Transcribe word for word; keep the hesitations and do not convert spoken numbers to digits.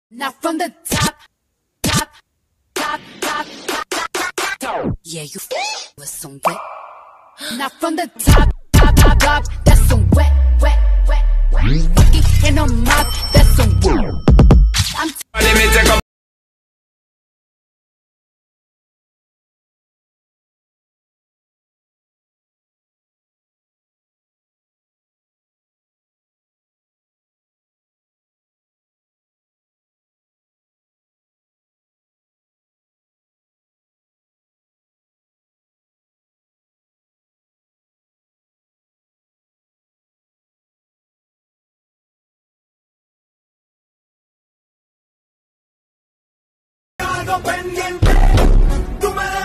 Now from the top, top, top, top, top, top, top. Yeah, you f- with some wet. Now from the top, top, top, top. That's some wet, wet, wet, wet. Fucking in a mouth. That's some wet. I'm t- Pendiente, tú me